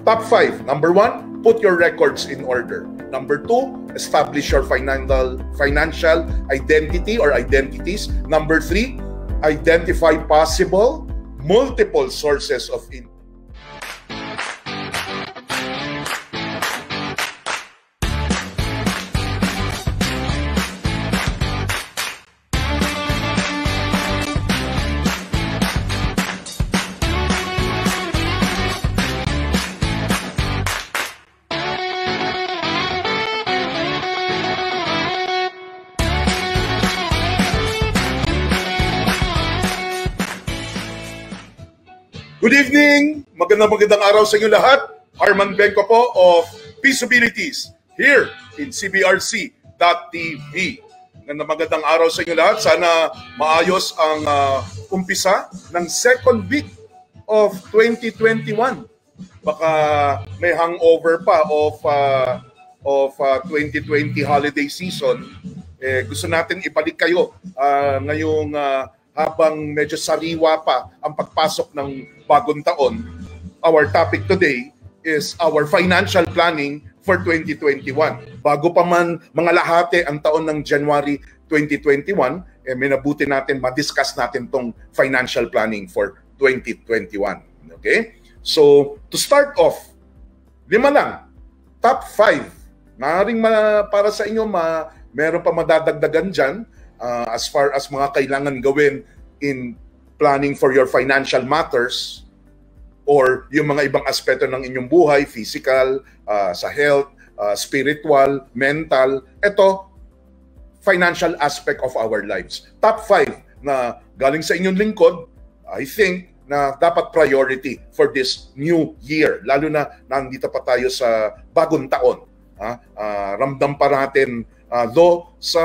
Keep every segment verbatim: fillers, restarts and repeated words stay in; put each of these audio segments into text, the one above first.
Top five. Number one, put your records in order. Number two, establish your financial financial identity or identities. Number three, identify possible multiple sources of income. Good evening! Magandang magandang araw sa inyo lahat. Arman Benco po of Peaceabilities here in C B R C dot T V. Magandang magandang araw sa inyo lahat. Sana maayos ang uh, umpisa ng second week of twenty twenty-one. Baka may hangover pa of, uh, of uh, twenty twenty holiday season. Eh, gusto natin ibalik kayo uh, ngayong uh, habang medyo sariwa pa ang pagpasok ng bagong taon. Our topic today is our financial planning for twenty twenty-one. Bago pa man mga lahati ang taon ng January twenty twenty-one, eh, minabuti natin, madiscuss natin tong financial planning for twenty twenty-one. Okay? So, to start off, lima lang. Top five. Maaaring ma, para sa inyo, ma, meron pa madadagdagan dyan. Uh, as far as mga kailangan gawin in planning for your financial matters or yung mga ibang aspeto ng inyong buhay, physical, uh, sa health, uh, spiritual, mental, ito, financial aspect of our lives. Top five na galing sa inyong lingkod, I think, na dapat priority for this new year. Lalo na nandito pa tayo sa bagong taon. Uh, uh, ramdam pa natin, uh, though sa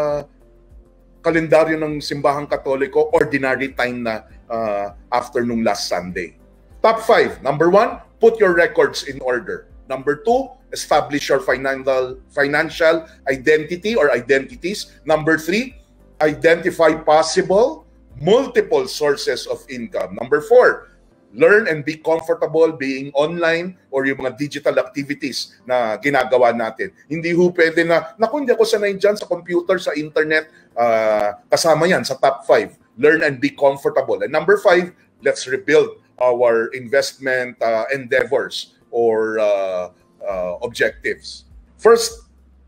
kalendaryo ng Simbahang Katoliko, ordinary time na uh, after nung last Sunday. Top five. Number one, put your records in order. Number two, establish your financial financial identity or identities. Number three, identify possible multiple sources of income. Number four, learn and be comfortable being online or yung mga digital activities na ginagawa natin. Hindi ho pwede na, naku, hindi ako sanay dyan sa computer, sa internet, uh, kasama yan sa top five. Learn and be comfortable. And number five, let's rebuild our investment uh, endeavors or uh, uh, objectives. First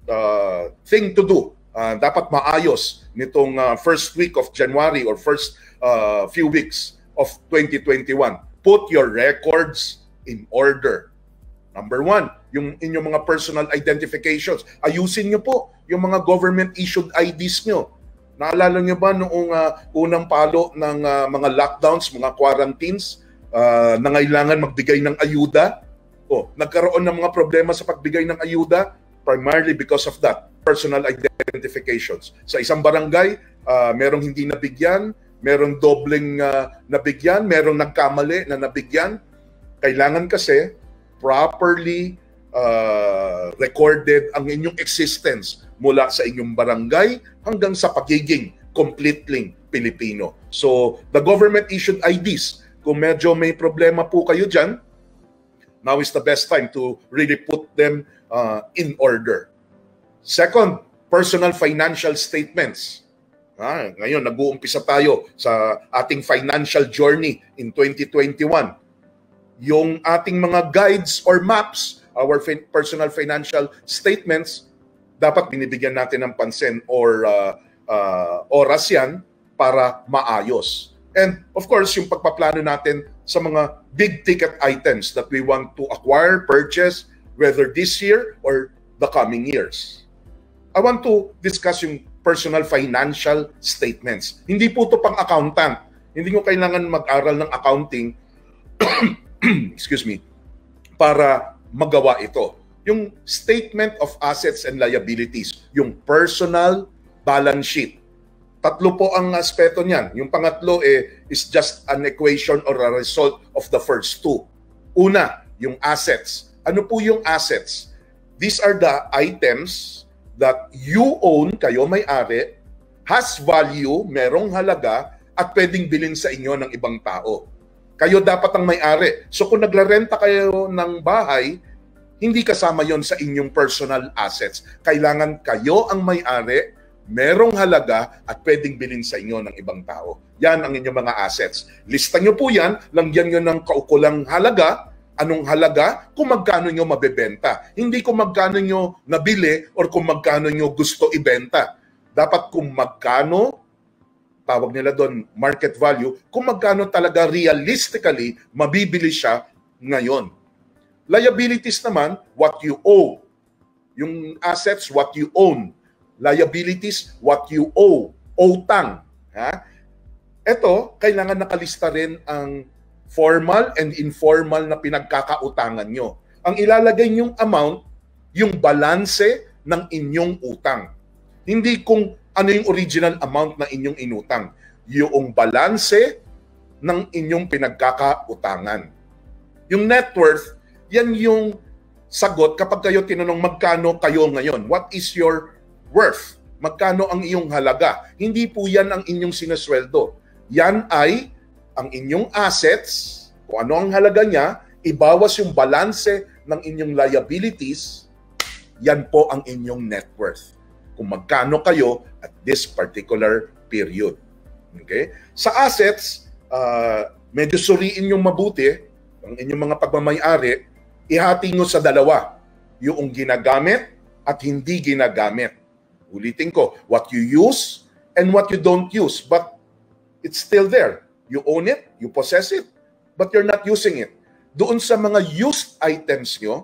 uh, thing to do, uh, dapat maayos nitong uh, first week of January or first uh, few weeks of twenty twenty-one. Put your records in order. Number one, yung inyong mga personal identifications. Ayusin nyo po yung mga government-issued I Ds nyo. Naalala nyo ba noong uh, unang palo ng uh, mga lockdowns, mga quarantines, uh, nangailangan magbigay ng ayuda? O, nagkaroon ng mga problema sa pagbigay ng ayuda primarily because of that, personal identifications. Sa isang barangay, uh, merong hindi nabigyan, merong dobleng uh, nabigyan, merong nagkamali na nabigyan. Kailangan kasi properly uh, recorded ang inyong existence mula sa inyong barangay hanggang sa pagiging completely Pilipino. So, the government-issued I Ds, kung medyo may problema po kayo dyan, now is the best time to really put them uh, in order. Second, personal financial statements. Ah, ngayon, nag-uumpisa tayo sa ating financial journey in twenty twenty-one. Yung ating mga guides or maps, our fin personal financial statements, dapat binibigyan natin ng pansin or uh, uh, oras yan para maayos. And of course, yung pagpaplano natin sa mga big-ticket items that we want to acquire, purchase, whether this year or the coming years. I want to discuss yung personal financial statements. Hindi po ito pang accountant. Hindi nyo kailangan mag-aral ng accounting excuse me, para magawa ito. Yung statement of assets and liabilities, yung personal balance sheet. Tatlo po ang aspeto niyan. Yung pangatlo eh, is just an equation or a result of the first two. Una, yung assets. Ano po yung assets? These are the items that you own, kayo may-ari, has value, merong halaga, at pwedeng bilhin sa inyo ng ibang tao. Kayo dapat ang may-ari. So kung naglarenta kayo ng bahay, hindi kasama yon sa inyong personal assets. Kailangan kayo ang may-ari, merong halaga at pwedeng bilhin sa inyo ng ibang tao. Yan ang inyong mga assets. Lista nyo po yan, langyan nyo ng kaukulang halaga. Anong halaga? Kung magkano nyo mabebenta. Hindi kung magkano nyo nabili or kung magkano nyo gusto ibenta. Dapat kung magkano, tawag nila doon market value, kung magkano talaga realistically mabibili siya ngayon. Liabilities naman, what you owe. Yung assets, what you own. Liabilities, what you owe. Utang. Ha? Ito, kailangan nakalista rin ang formal and informal na pinagkakautangan nyo. Ang ilalagay nyong amount, yung balanse ng inyong utang. Hindi kung ano yung original amount na inyong inutang. Yung balanse ng inyong pinagkakautangan. Yung net worth, yan yung sagot kapag kayo tinanong magkano kayo ngayon. What is your worth? Magkano ang iyong halaga? Hindi po yan ang inyong sinasweldo. Yan ay ang inyong assets, kung ano ang halaga niya, ibawas yung balanse ng inyong liabilities, yan po ang inyong net worth. Kung magkano kayo at this particular period. Okay? Sa assets, uh, medyo suriin yung mabuti, ang inyong mga pagmamay-ari, ihati nyo sa dalawa, yung ginagamit at hindi ginagamit. Ulitin ko, what you use and what you don't use, but it's still there. You own it, you possess it, but you're not using it. Doon sa mga used items nyo,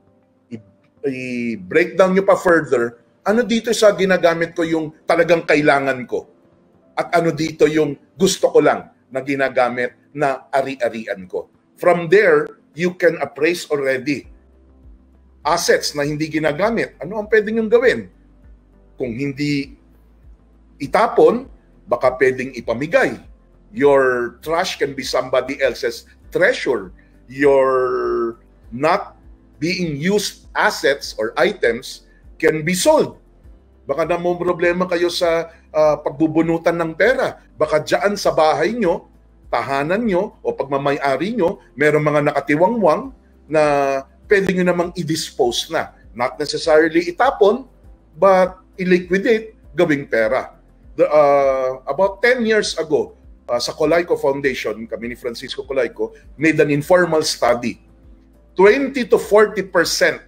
i-break down nyo pa further, ano dito sa ginagamit ko yung talagang kailangan ko? At ano dito yung gusto ko lang na ginagamit na ari-arian ko? From there, you can appraise already assets na hindi ginagamit. Ano ang pwedeng yung gawin? Kung hindi itapon, baka pwedeng ipamigay. Your trash can be somebody else's treasure. Your not being used assets or items can be sold. Baka na mo problema kayo sa uh, pagbubunutan ng pera. Baka dyan sa bahay nyo, tahanan nyo, o pagmamay-ari nyo, meron mga nakatiwangwang na pwede nyo namang i-dispose na. Not necessarily itapon, but i-liquidate, gawing pera. The, uh, about ten years ago, uh, sa Colayco Foundation, kami ni Francisco Colayco, made an informal study. twenty to forty percent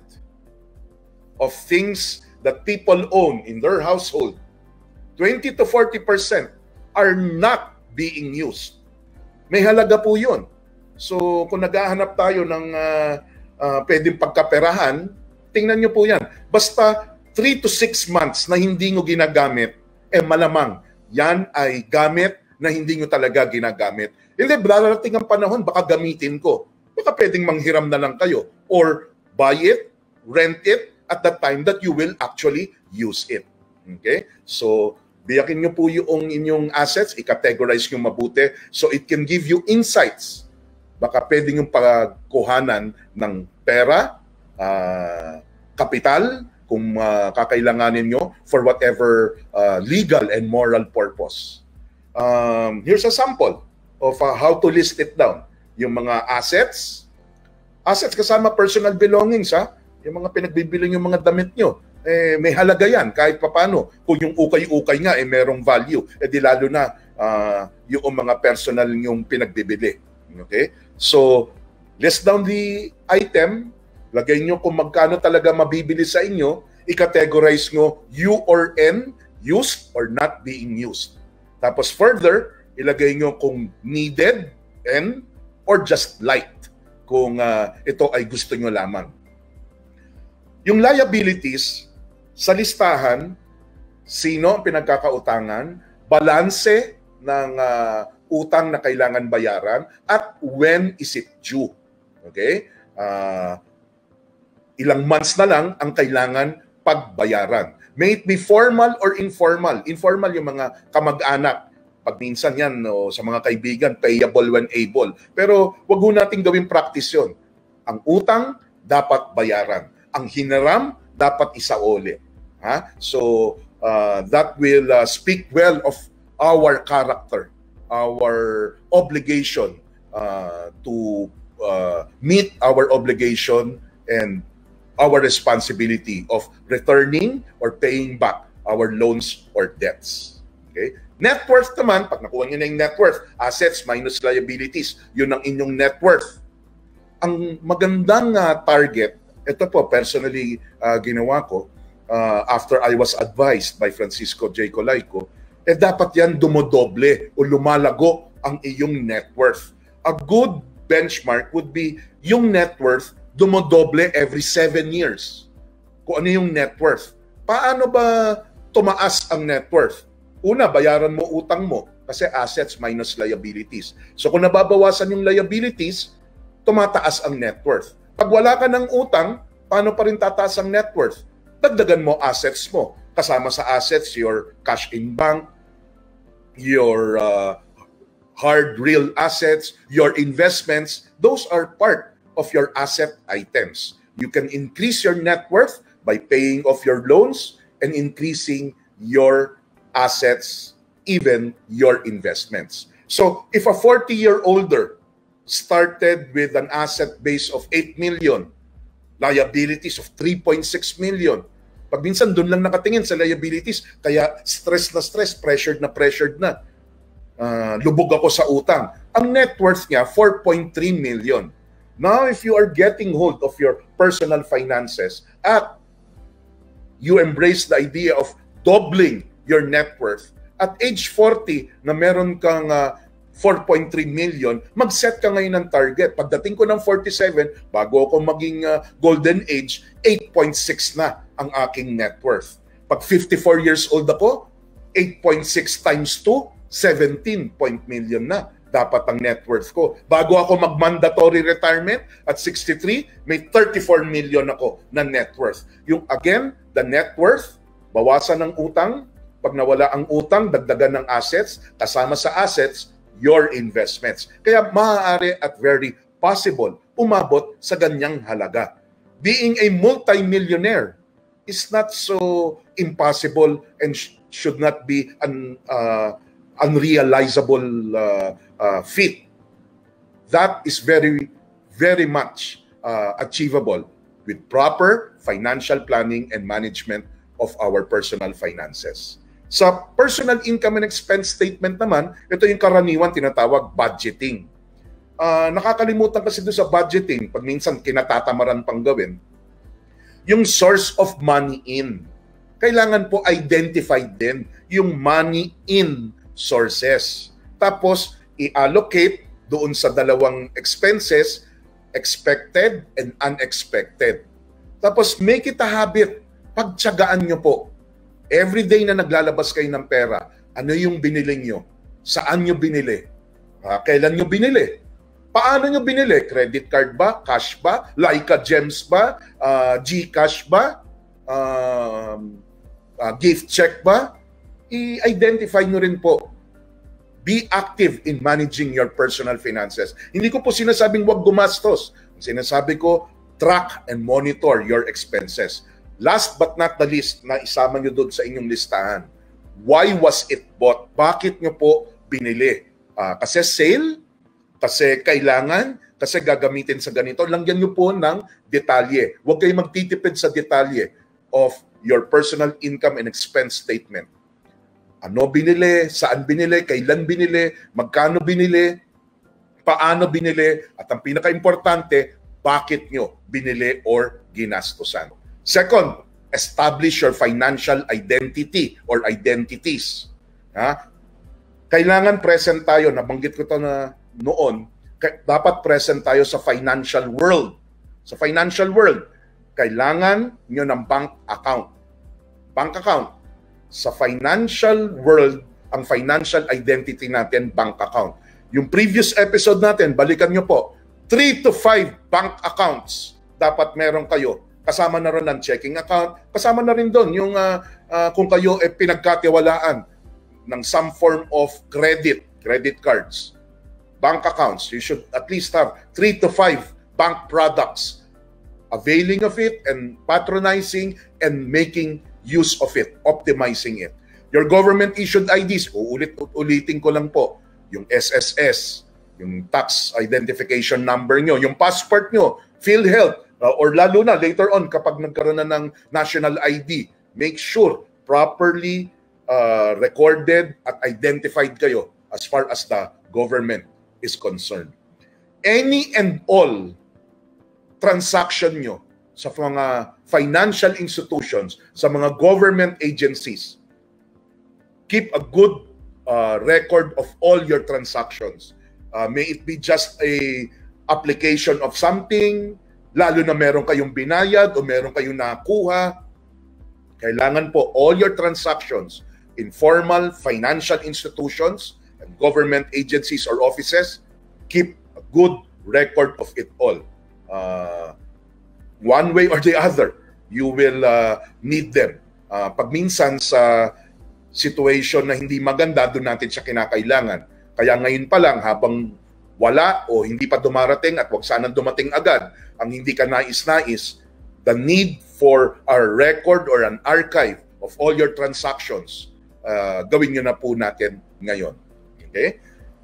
of things that people own in their household, twenty to forty percent are not being used. May halaga po yun. So kung naghahanap tayo ng uh, uh, pwedeng pagkaperahan, tingnan nyo po yan. Basta three to six months na hindi nyo ginagamit, eh malamang yan ay gamit na hindi nyo talaga ginagamit. Hindi, darating ang panahon, baka gamitin ko. Baka pwedeng manghiram na lang kayo. Or buy it, rent it, at the time that you will actually use it. Okay? So, biyakin nyo po yung inyong assets, i-categorize nyo mabuti, so it can give you insights. Baka pwedeng yung pagkuhanan ng pera, uh, kapital, kung uh, kakailanganin nyo for whatever uh, legal and moral purpose. Um, here's a sample of uh, how to list it down. Yung mga assets, assets kasama personal belongings, ha? Yung mga pinagbibiling yung mga damit nyo, eh, may halaga yan kahit papano. Kung yung ukay-ukay nga, eh, merong value. Eh di lalo na uh, yung mga personal yung pinagbibili. Okay? So, list down the item, lagay nyo kung magkano talaga mabibili sa inyo, i-categorize nyo U or N, used or not being used. Tapos further, ilagay nyo kung needed, N, or just liked, kung uh, ito ay gusto nyo lamang. Yung liabilities, sa listahan, sino ang pinagkakautangan, balanse ng uh, utang na kailangan bayaran, at when is it due. Okay? Uh, ilang months na lang ang kailangan pagbayaran. May it be formal or informal. Informal yung mga kamag-anak. Pag minsan yan, no, sa mga kaibigan, payable when able. Pero wag ho natin gawing practice yun. Ang utang, dapat bayaran. Ang hiniram, dapat isauli. Ha? So, uh, that will uh, speak well of our character, our obligation uh, to uh, meet our obligation and our responsibility of returning or paying back our loans or debts. Okay? Net worth naman, pag nakuha nyo na yung net worth, assets minus liabilities, yun ang inyong net worth. Ang magandang uh, target, ito po, personally uh, ginawa ko, uh, after I was advised by Francisco J. Colayco, eh dapat yan dumodoble o lumalago ang iyong net worth. A good benchmark would be yung net worth dumodoble every seven years. Kung ano yung net worth. Paano ba tumaas ang net worth? Una, bayaran mo utang mo kasi assets minus liabilities. So kung nababawasan yung liabilities, tumataas ang net worth. Pag wala ka ng utang, paano pa rin tataas ang net worth? Dagdagan mo assets mo. Kasama sa assets, your cash in bank, your uh, hard real assets, your investments, those are part of your asset items. You can increase your net worth by paying off your loans and increasing your assets, even your investments. So if a forty-year-older started with an asset base of eight million, liabilities of three point six million, pag minsan doon lang nakatingin sa liabilities, kaya stress na stress, pressured na pressured na. Uh, lubog ako sa utang. Ang net worth niya, four point three million. Now, if you are getting hold of your personal finances at you embrace the idea of doubling your net worth, at age forty na meron kang uh, four point three million, mag-set ka ngayon ng target. Pagdating ko ng forty-seven, bago ako maging uh, golden age, eight point six na ang aking net worth. Pag fifty-four years old ako, eight point six times two, seventeen point million na dapat ang net worth ko. Bago ako mag-mandatory retirement at sixty-three, may thirty-four million ako na net worth. Yung again, the net worth, bawasan ng utang. Pag nawala ang utang, dagdagan ng assets. Kasama sa assets, your investments. Kaya maaari at very possible umabot sa ganyang halaga. Being a multi-millionaire is not so impossible and sh should not be an uh, unrealizable uh, uh, feat. That is very, very much uh, achievable with proper financial planning and management of our personal finances. Sa personal income and expense statement naman, ito yung karaniwan tinatawag budgeting. Uh, nakakalimutan kasi doon sa budgeting, pag minsan kinatatamaran pang gawin, yung source of money in. Kailangan po identified din yung money in sources. Tapos, i-allocate doon sa dalawang expenses, expected and unexpected. Tapos, make it a habit. Pagtiyagaan nyo po. Every day na naglalabas kayo ng pera, ano yung binili nyo? Saan nyo binili? Uh, kailan nyo binili? Paano nyo binili? Credit card ba? Cash ba? Laika Gems ba? Uh, GCash ba? Uh, uh, gift check ba? I-identify nyo rin po. Be active in managing your personal finances. Hindi ko po sinasabing huwag gumastos. Sinasabi ko, track and monitor your expenses. Last but not the least, na isama nyo doon sa inyong listahan. Why was it bought? Bakit nyo po binili? Uh, kasi sale? Kasi kailangan? Kasi gagamitin sa ganito? Langyan nyo po ng detalye. Huwag kayong magtitipid sa detalye of your personal income and expense statement. Ano binili? Saan binili? Kailan binili? Magkano binili? Paano binili? At ang pinaka-importante, bakit nyo binili or ginastosan? Second, establish your financial identity or identities. Ha? Kailangan present tayo, nabanggit ko ito na noon, dapat present tayo sa financial world. Sa financial world, kailangan nyo ng bank account. Bank account. Sa financial world, ang financial identity natin, bank account. Yung previous episode natin, balikan nyo po, three to five bank accounts dapat meron kayo. Kasama na rin ng checking account, kasama na rin doon yung uh, uh, kung kayo eh, pinagkatiwalaan ng some form of credit, credit cards, bank accounts. You should at least have three to five bank products, availing of it and patronizing and making use of it, optimizing it. Your government-issued I Ds, uulit-ulitin ko lang po, yung S S S, yung tax identification number nyo, yung passport nyo, PhilHealth, uh, or lalo na later on kapag nagkaroon na ng national I D, make sure properly uh, recorded at identified kayo as far as the government is concerned. Any and all transaction nyo sa mga financial institutions, sa mga government agencies, keep a good uh, record of all your transactions. Uh, may it be just a application of something, lalo na meron kayong binayad o meron kayong nakuha. Kailangan po all your transactions in formal financial institutions and government agencies or offices, keep a good record of it all. Uh, one way or the other, you will uh, need them. Uh, pag minsan sa situation na hindi maganda, doon natin siya kinakailangan. Kaya ngayon pa lang, habang wala o hindi pa dumarating at wag sanang dumating agad, ang hindi ka nais-nais, the need for a record or an archive of all your transactions, uh, gawin nyo na po natin ngayon. Okay?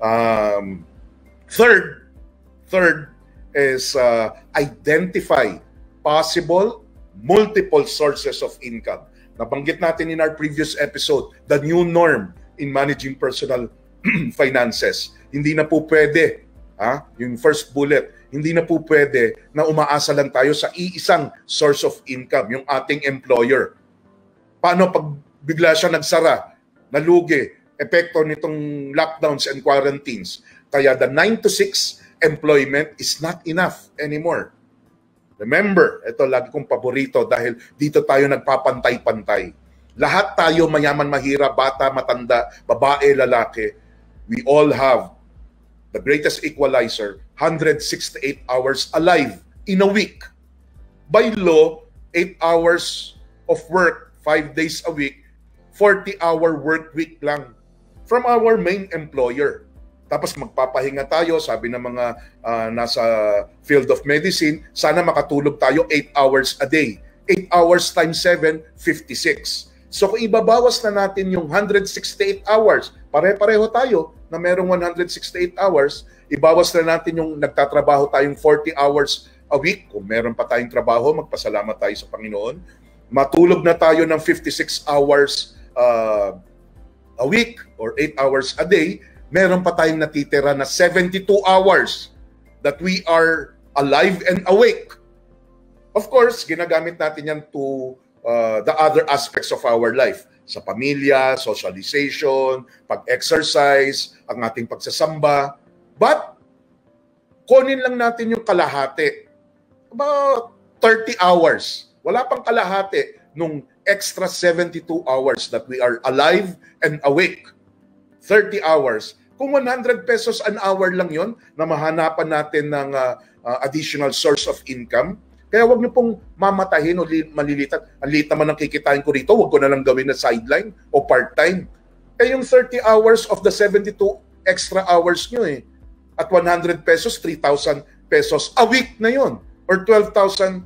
Um, third, third is uh, identify possible multiple sources of income. Nabanggit natin in our previous episode, the new norm in managing personal finances. Hindi na po pwede, ha? Yung first bullet, hindi na po pwede na umaasa lang tayo sa iisang source of income, yung ating employer. Paano pag bigla siya nagsara, nalugi, epekto nitong lockdowns and quarantines? Kaya the nine to six employment is not enough anymore. Remember, ito lagi kong paborito dahil dito tayo nagpapantay-pantay. Lahat tayo, mayaman, mahirap, bata, matanda, babae, lalaki, we all have the greatest equalizer, one hundred sixty-eight hours alive in a week. By law, eight hours of work, five days a week, forty hour work week lang from our main employer. Tapos magpapahinga tayo, sabi ng mga uh, nasa field of medicine, sana makatulog tayo eight hours a day. eight hours times seven, fifty-six. So kung ibabawas na natin yung one hundred sixty-eight hours, pare-pareho tayo na merong one hundred sixty-eight hours, ibawas na natin yung nagtatrabaho tayong forty hours a week. Kung meron pa tayong trabaho, magpasalamat tayo sa Panginoon. Matulog na tayo ng fifty-six hours uh, a week or eight hours a day, meron pa tayong natitira na seventy-two hours that we are alive and awake. Of course, ginagamit natin yan to uh, the other aspects of our life. Sa pamilya, socialization, pag-exercise, ang ating pagsasamba. But, kunin lang natin yung kalahati. About thirty hours. Wala pang kalahati nung extra seventy-two hours that we are alive and awake. thirty hours. Kung one hundred pesos an hour lang yon na mahanapan natin ng uh, uh, additional source of income, kaya wag niyo pong mamatahin o malilitan. Ang liit naman ang kikitain ko rito, wag ko na lang gawin na sideline o part-time. Eh yung thirty hours of the seventy-two extra hours nyo eh. At one hundred pesos, three thousand pesos a week na yon or twelve thousand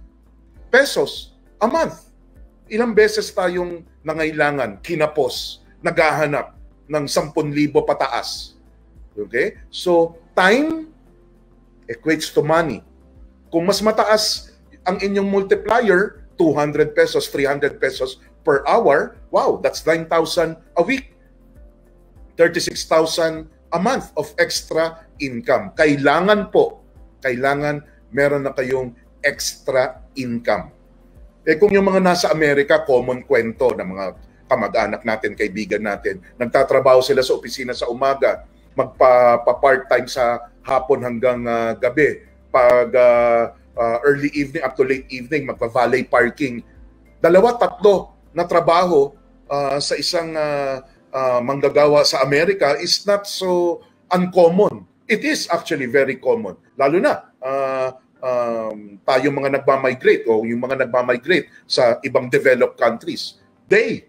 pesos a month. Ilang beses tayong nangailangan, kinapos, naghahanap ng ten thousand pataas. Okay? So, time equates to money. Kung mas mataas ang inyong multiplier, two hundred pesos, three hundred pesos per hour, wow, that's nine thousand a week. thirty-six thousand a month of extra income. Kailangan po, kailangan meron na kayong extra income. Eh kung yung mga nasa Amerika, common kwento ng mga kamag-anak natin, kaibigan natin, nagtatrabaho sila sa opisina sa umaga, magpa-part-time sa hapon hanggang uh, gabi. Pag uh, uh, early evening up to late evening, magpa-valet parking. Dalawa, tatlo na trabaho uh, sa isang uh, uh, manggagawa sa Amerika is not so uncommon. It is actually very common. Lalo na, uh, um, tayong mga nagmamigrate o yung mga nagmamigrate sa ibang developed countries. They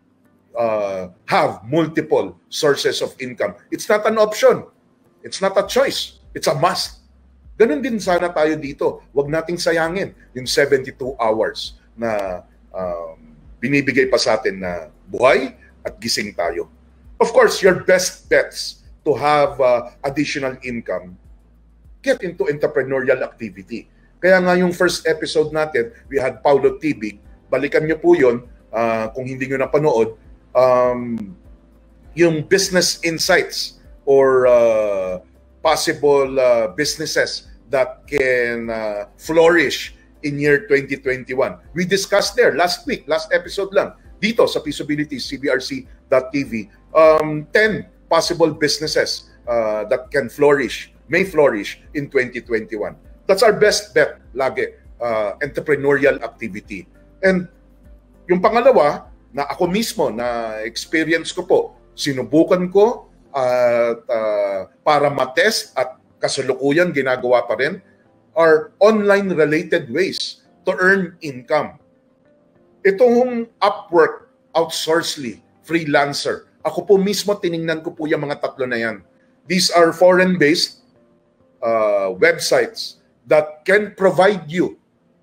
Uh, have multiple sources of income. It's not an option. It's not a choice. It's a must. Ganun din sana tayo dito. Huwag nating sayangin yung seventy-two hours na um, binibigay pa sa atin na buhay at gising tayo. Of course, your best bets to have uh, additional income, get into entrepreneurial activity. Kaya nga yung first episode natin, we had Paulo Tibig. Balikan nyo po yun uh, kung hindi nyo napanood. Um, yung business insights or uh, possible uh, businesses that can uh, flourish in year twenty twenty-one. We discussed there last week, last episode lang, dito sa Peaceability C B R C dot T V, um, ten possible businesses uh, that can flourish, may flourish in twenty twenty-one. That's our best bet lagi, uh, entrepreneurial activity. And yung pangalawa, na ako mismo, na experience ko po, sinubukan ko at uh, para matest at kasalukuyan ginagawa pa rin, are online-related ways to earn income. Itong Upwork, Outsourcely, Freelancer, ako po mismo tiningnan ko po yung mga tatlo na yan. These are foreign-based uh, websites that can provide you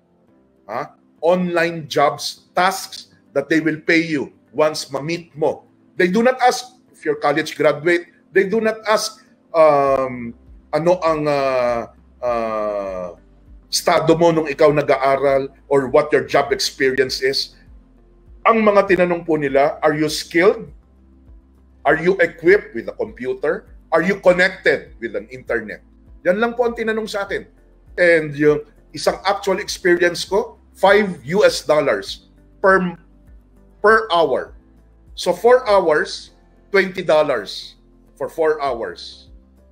uh, online jobs, tasks that they will pay you once ma-meet mo. They do not ask if you're college graduate. They do not ask um, ano ang uh, uh, estado mo nung ikaw nag-aaral or what your job experience is. Ang mga tinanong po nila, are you skilled? Are you equipped with a computer? Are you connected with an internet? Yan lang po ang tinanong sa akin. And yung isang actual experience ko, five U S dollars per per hour. So four hours, twenty dollars for four hours.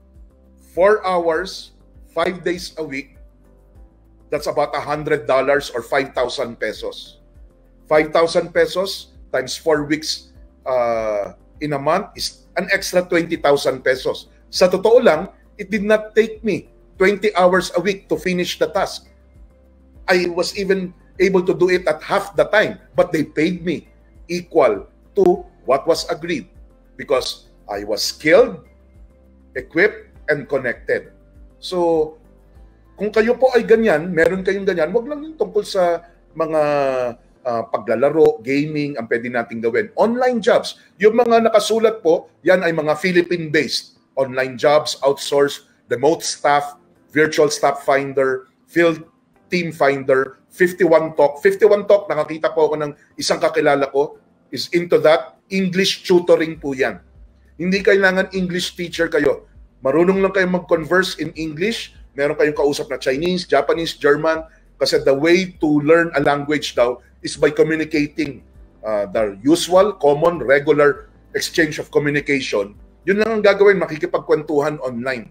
four hours, five days a week, that's about one hundred dollars or five thousand pesos. five thousand pesos times four weeks uh, in a month is an extra twenty thousand pesos. Sa totoo lang, it did not take me twenty hours a week to finish the task. I was even able to do it at half the time, but they paid me equal to what was agreed because I was skilled, equipped, and connected. So, kung kayo po ay ganyan, meron kayong ganyan, wag lang yung tungkol sa mga uh, paglalaro, gaming, ang pwede nating gawin. Online jobs. Yung mga nakasulat po, yan ay mga Philippine-based. Online jobs, outsourced, remote staff, virtual staff finder, field team finder, fifty-one talk. fifty-one talk, nakakita po ako ng isang kakilala ko, is into that. English tutoring po yan. Hindi kailangan English teacher kayo. Marunong lang kayo mag-converse in English. Meron kayong kausap na Chinese, Japanese, German. Kasi the way to learn a language daw is by communicating uh, the usual, common, regular exchange of communication. Yun lang ang gagawin, makikipagkwentuhan online.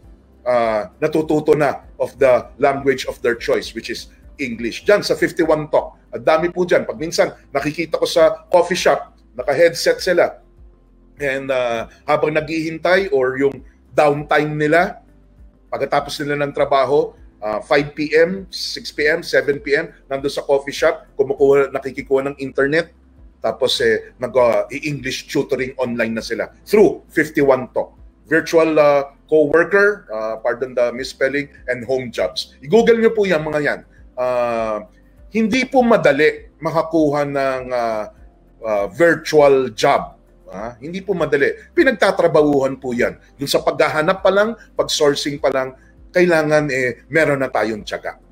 Uh, natututo na of the language of their choice, which is English. Diyan sa fifty-one talk. At dami po dyan. Pag minsan, nakikita ko sa coffee shop, naka-headset sila. And uh, habang naghihintay or yung downtime nila, pagkatapos nila ng trabaho, uh, five p m, six p m, seven p m, nandun sa coffee shop, kumukuha, nakikikuha ng internet, tapos eh, nag-English uh, tutoring online na sila through fifty-one talk. Virtual uh, co-worker, uh, pardon the misspelling, and home jobs. I-google nyo po yan, mga yan. Uh, hindi po madali makakuha ng uh, uh, virtual job. Ah, hindi po madali. Pinagtatrabahuhan po yan. Yung sa paghahanap pa lang, pag-sourcing pa lang, kailangan eh, meron na tayong tiyaga.